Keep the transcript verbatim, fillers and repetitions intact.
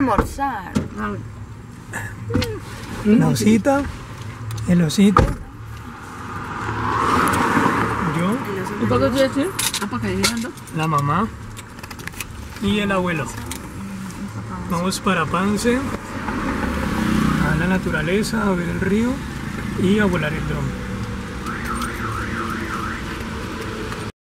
almorzar. La osita, el osito, yo, ¿Y por qué quieres decir? Ah, para que llegando. la mamá y el abuelo. Vamos para Pance, a la naturaleza, a ver el río y a volar el dron.